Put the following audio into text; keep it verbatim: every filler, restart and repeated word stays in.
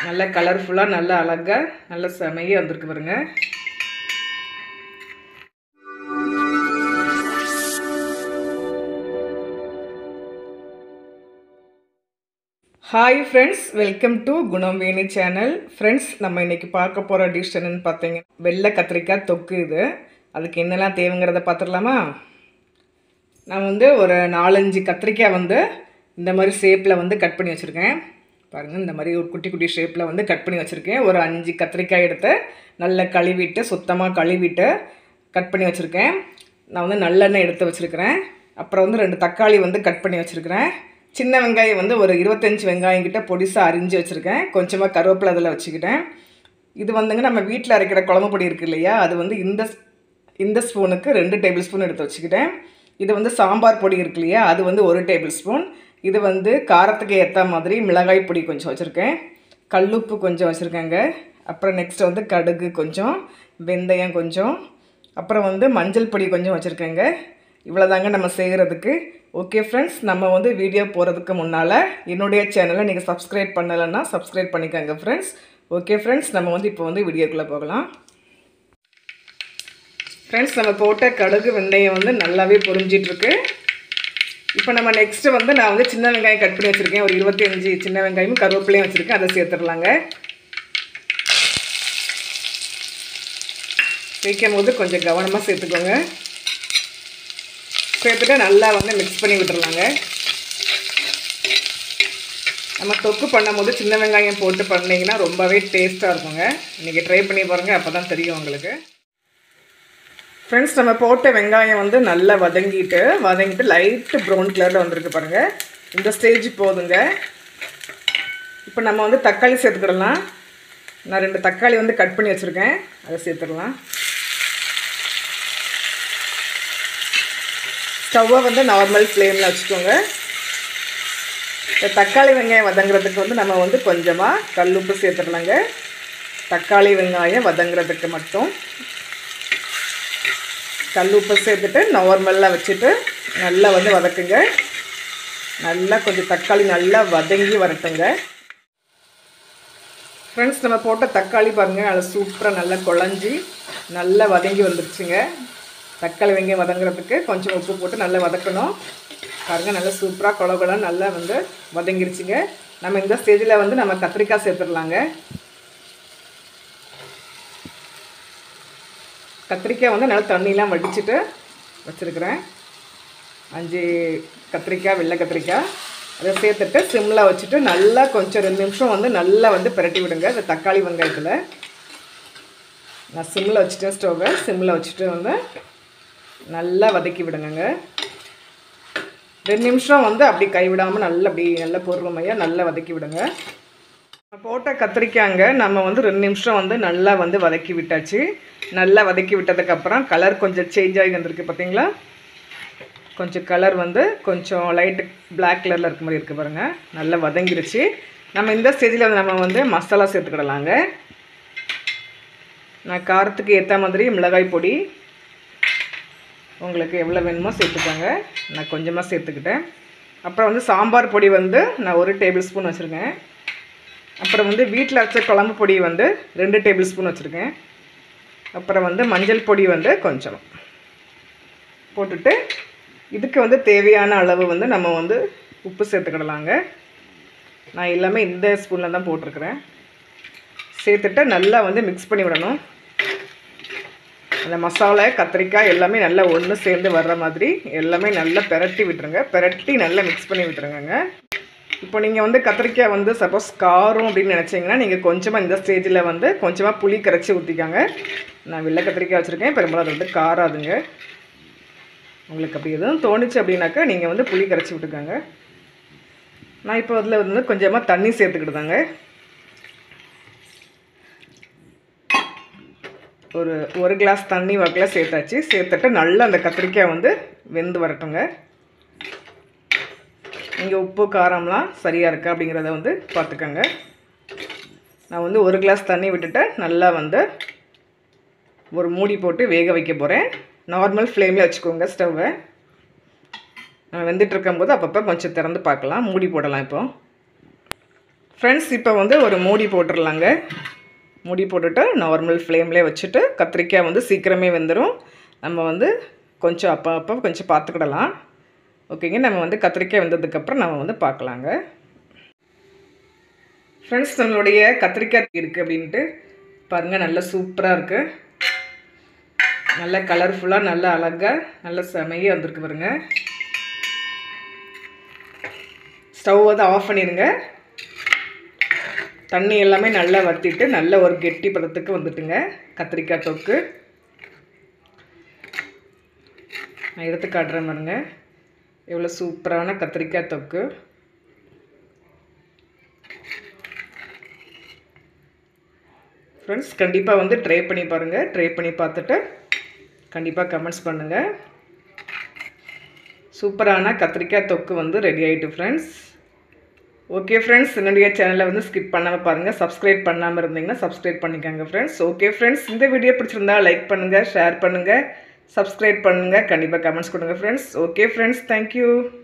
நல்ல கலர்ஃபுல்லா நல்ல அழகா நல்ல செமையா வந்திருக்கு பாருங்க. ஹாய் ஃப்ரெண்ட்ஸ், வெல்கம் டு குணம் வேணி சேனல். ஃப்ரெண்ட்ஸ், நம்ம இன்னைக்கு பார்க்க போகிற டிஷ் என்னன்னு பார்த்தீங்க, வெள்ளை கத்திரிக்காய் தொக்கு. இது அதுக்கு என்னெல்லாம் தேவைங்கிறத பார்த்துடலாமா? நான் வந்து ஒரு நாலஞ்சு கத்திரிக்காய் வந்து இந்த மாதிரி ஷேப்பில் வந்து கட் பண்ணி வச்சுருக்கேன் பாருங்கள். இந்த மாதிரி ஒரு குட்டி குட்டி ஷேப்பில் வந்து கட் பண்ணி வச்சுருக்கேன். ஒரு அஞ்சு கத்திரிக்காய் எடுத்து நல்லா கழுவிட்டு சுத்தமாக கழுவிட்டு கட் பண்ணி வச்சுருக்கேன். நான் வந்து நல்லெண்ணெய் எடுத்து வச்சுருக்கிறேன். அப்புறம் வந்து ரெண்டு தக்காளி வந்து கட் பண்ணி வச்சுருக்கிறேன். சின்ன வெங்காயம் வந்து ஒரு இருபத்தஞ்சி வெங்காயம் கிட்ட பொடிசாக அரிஞ்சு வச்சுருக்கேன். கொஞ்சமாக கருவேப்பிலை அதில் வச்சுக்கிட்டேன். இது வந்துங்க நம்ம வீட்டில் அரைக்கிற குழம்பு பொடி இருக்குது இல்லையா, அது வந்து இந்த இந்த ஸ்பூனுக்கு ரெண்டு டேபிள் ஸ்பூன் எடுத்து வச்சுக்கிட்டேன். இது வந்து சாம்பார் பொடி இருக்கு இல்லையா, அது வந்து ஒரு டேபிள் ஸ்பூன். இது வந்து காரத்துக்கு ஏற்ற மாதிரி மிளகாய் பொடி கொஞ்சம் வச்சுருக்கேன். கல்லுப்பு கொஞ்சம் வச்சுருக்கேங்க. அப்புறம் நெக்ஸ்ட் வந்து கடுகு கொஞ்சம், வெந்தயம் கொஞ்சம், அப்புறம் வந்து மஞ்சள் பொடி கொஞ்சம் வச்சுருக்கேங்க. இவ்வளோதாங்க நம்ம செய்கிறதுக்கு. ஓகே ஃப்ரெண்ட்ஸ், நம்ம வந்து வீடியோ போகிறதுக்கு முன்னால் என்னுடைய சேனலை நீங்கள் சப்ஸ்கிரைப் பண்ணலைன்னா சப்ஸ்கிரைப் பண்ணிக்கோங்க ஃப்ரெண்ட்ஸ். ஓகே ஃப்ரெண்ட்ஸ், நம்ம வந்து இப்போ வந்து வீடியோக்குள்ளே போகலாம். ஃப்ரெண்ட்ஸ், நம்ம போட்ட கடுகு வெந்தயம் வந்து நல்லாவே பொரிஞ்சிட்ருக்கு. இப்போ நம்ம நெக்ஸ்ட்டு வந்து நான் வந்து சின்ன வெங்காயம் கட் பண்ணி வச்சுருக்கேன். ஒரு இருபத்தி அஞ்சு சின்ன வெங்காயமும் கருவேப்பிலையும் வச்சுருக்கேன். அதை சேர்த்துடலாங்க. வைக்கும் போது கொஞ்சம் கவனமாக சேர்த்துக்கோங்க. சேர்த்துட்டு நல்லா வந்து மிக்ஸ் பண்ணி விட்டுறலாங்க. நம்ம தொக்கு பண்ணும் போது சின்ன வெங்காயம் போட்டு பண்ணிங்கன்னா ரொம்பவே டேஸ்ட்டாக இருக்குங்க. இன்றைக்கி ட்ரை பண்ணி பாருங்கள், அப்போ தான் தெரியும் உங்களுக்கு. ஃப்ரெண்ட்ஸ், நம்ம போட்ட வெங்காயம் வந்து நல்லா வதங்கிட்டு வதங்கிட்டு லைட்டு ப்ரௌன் கலரில் வந்திருக்கு பாருங்கள். இந்த ஸ்டேஜ் போதுங்க. இப்போ நம்ம வந்து தக்காளி சேர்த்துக்கிடலாம். நான் ரெண்டு தக்காளி வந்து கட் பண்ணி வச்சுருக்கேன், அதை சேர்த்துடலாம். ஸ்டவ்வை வந்து நார்மல் ஃப்ளேமில் வச்சுக்கோங்க. இந்த தக்காளி வெங்காயம் வதங்குறதுக்கு வந்து நம்ம வந்து கொஞ்சமாக கல்லுப்பு சேர்த்துடலாங்க. தக்காளி வெங்காயம் வதங்குறதுக்கு மட்டும் கல்லுப்பு சேர்த்துட்டு நார்மலாக வச்சுட்டு நல்லா வந்து வதக்குங்க. நல்லா கொஞ்சம் தக்காளி நல்லா வதங்கி வரட்டுங்க. ஃப்ரெண்ட்ஸ், நம்ம போட்ட தக்காளி பாருங்கள், அது சூப்பராக நல்லா குழஞ்சி நல்லா வதங்கி வந்துருச்சுங்க. தக்காளி வெங்காயம் வதங்குறதுக்கு கொஞ்சம் உப்பு போட்டு நல்லா வதக்கணும் பாருங்கள். நல்லா சூப்பராக குழ குழன்னு நல்லா வந்து வதங்கிருச்சுங்க. நம்ம இந்த ஸ்டேஜில் வந்து நம்ம கத்திரிக்காய் சேர்த்துடலாங்க. கத்திரிக்காய் வந்து நல்லா தண்ணியெலாம் வடிச்சிட்டு வச்சுருக்கிறேன். அஞ்சு கத்திரிக்காய், வெள்ளை கத்திரிக்காய், அதை சேர்த்துட்டு சிம்மில் வச்சுட்டு நல்லா கொஞ்சம் ரெண்டு நிமிஷம் வந்து நல்லா வந்து பிரட்டி விடுங்க. இந்த தக்காளி வெங்காயத்தில் நான் சிம்மில் வச்சுட்டேன். ஸ்டவ்வை சிம்மில் வச்சுட்டு வந்து நல்லா வதக்கி விடுங்க. ரெண்டு நிமிஷம் வந்து அப்படி கைவிடாமல் நல்லா அப்படி நல்லா பொறுமையாக நல்லா வதக்கி விடுங்க. போட்ட கத்திரிக்காய்ங்க நம்ம வந்து ரெண்டு நிமிஷம் வந்து நல்லா வந்து வதக்கி விட்டாச்சு. நல்லா வதக்கி விட்டதுக்கப்புறம் கலர் கொஞ்சம் சேஞ்ச் ஆகி வந்திருக்கு பார்த்தீங்களா. கொஞ்சம் கலர் வந்து கொஞ்சம் லைட்டு பிளாக் கலரில் இருக்க மாதிரி இருக்குது பாருங்கள். நல்லா வதங்கிருச்சு. நம்ம இந்த ஸ்டேஜில் வந்து நம்ம வந்து மசாலா சேர்த்துக்கிடலாங்க. நான் காரத்துக்கு ஏற்ற மாதிரி மிளகாய் பொடி உங்களுக்கு எவ்வளோ வேணுமோ சேர்த்துக்கோங்க. நான் கொஞ்சமாக சேர்த்துக்கிட்டேன். அப்புறம் வந்து சாம்பார் பொடி வந்து நான் ஒரு டேபிள் ஸ்பூன் வச்சுருக்கேன். அப்புறம் வந்து வீட்டில் அரைச்ச குழம்பு பொடி வந்து ரெண்டு டேபிள் ஸ்பூன் வச்சுருக்கேன். அப்புறம் வந்து மஞ்சள் பொடி வந்து கொஞ்சம் போட்டுட்டு இதுக்கு வந்து தேவையான அளவு வந்து நம்ம வந்து உப்பு சேர்த்துக்கிடலாங்க. நான் எல்லாமே இந்த ஸ்பூனில் தான் போட்டிருக்கிறேன். சேர்த்துட்டு நல்லா வந்து மிக்ஸ் பண்ணி விடணும். அந்த மசாலா கத்திரிக்காய் எல்லாமே நல்லா ஒன்று சேர்ந்து வர்ற மாதிரி எல்லாமே நல்லா பெரட்டி விட்டுருங்க. பெரட்டி நல்லா மிக்ஸ் பண்ணி விட்டுருங்க. இப்போ நீங்கள் வந்து கத்திரிக்காய் வந்து சப்போஸ் காரம் அப்படின்னு நினச்சிங்கன்னா நீங்கள் கொஞ்சமாக இந்த ஸ்டேஜில் வந்து கொஞ்சமாக புளி கரைச்சி ஊற்றிக்காங்க. நான் வெள்ளை கத்திரிக்காய் வச்சுருக்கேன், பெரும்பாலும் அது வந்து காராதுங்க. உங்களுக்கு அப்படி எதுவும் தோணுச்சு அப்படின்னாக்கா நீங்கள் வந்து புளி கரைச்சி விட்டுக்காங்க. நான் இப்போ அதில் வந்து கொஞ்சமாக தண்ணி சேர்த்துக்கிட்டுதாங்க. ஒரு ஒரு கிளாஸ் தண்ணி வாக்கில் சேர்த்தாச்சு. சேர்த்துட்டு நல்லா அந்த கத்திரிக்காய் வந்து வெந்து வரட்டுங்க. இங்கே உப்பு காரம்லாம் சரியாக இருக்கா அப்படிங்கிறத வந்து பார்த்துக்கோங்க. நான் வந்து ஒரு கிளாஸ் தண்ணி விட்டுட்டு நல்லா வந்து ஒரு மூடி போட்டு வேக வைக்க போகிறேன். நார்மல் ஃப்ளேமில் வச்சுக்கோங்க ஸ்டவ்வை. நான் வெந்துட்டு இருக்கும்போது அப்பப்போ கொஞ்சம் திறந்து பார்க்கலாம். மூடி போடலாம். இப்போ ஃப்ரெண்ட்ஸ் இப்போ வந்து ஒரு மூடி போட்டுடலாங்க. மூடி போட்டுட்டு நார்மல் ஃப்ளேம்லேயே வச்சுட்டு கத்திரிக்காய் வந்து சீக்கிரமே வெந்துடும். நம்ம வந்து கொஞ்சம் அப்போ அப்போ கொஞ்சம் பார்த்துக்கிடலாம். ஓகேங்க, நம்ம வந்து கத்திரிக்காய் வெந்ததுக்கப்புறம் நம்ம வந்து பார்க்கலாங்க. ஃப்ரெண்ட்ஸ் நம்மளுடைய கத்திரிக்காய் இருக்குது அப்படின்ட்டு பாருங்கள், நல்லா சூப்பராக இருக்குது. நல்லா கலர்ஃபுல்லாக நல்லா அழகாக நல்ல செமையாக வந்திருக்கு பாருங்க. ஸ்டவ் வந்து ஆஃப் பண்ணிடுங்க. தண்ணி எல்லாமே நல்லா வற்றிட்டு நல்ல ஒரு கெட்டி பதத்துக்கு வந்துட்டுங்க கத்திரிக்காய் தொக்கு. நான் எடுத்து காட்டுறேன் பாருங்க, எவ்வளோ சூப்பரான கத்திரிக்காய் தொக்கு. ஃப்ரெண்ட்ஸ் கண்டிப்பாக வந்து ட்ரை பண்ணி பாருங்கள். ட்ரை பண்ணி பார்த்துட்டு கண்டிப்பாக கமெண்ட்ஸ் பண்ணுங்கள். சூப்பரான கத்திரிக்காய் தொக்கு வந்து ரெடி ஆகிட்டு ஃப்ரெண்ட்ஸ். ஓகே ஃப்ரெண்ட்ஸ், என்னுடைய சேனலை வந்து ஸ்கிப் பண்ணாமல் பாருங்கள். சப்ஸ்கிரைப் பண்ணாமல் இருந்தீங்கன்னா சப்ஸ்கிரைப் பண்ணிக்கோங்க ஃப்ரெண்ட்ஸ். ஓகே ஃப்ரெண்ட்ஸ், இந்த வீடியோ பிடிச்சிருந்தா லைக் பண்ணுங்கள், ஷேர் பண்ணுங்கள், சப்ஸ்கிரைப் பண்ணுங்கள், கண்டிப்பாக கமெண்ட்ஸ் கொடுங்க ஃப்ரெண்ட்ஸ். Okay friends, thank you.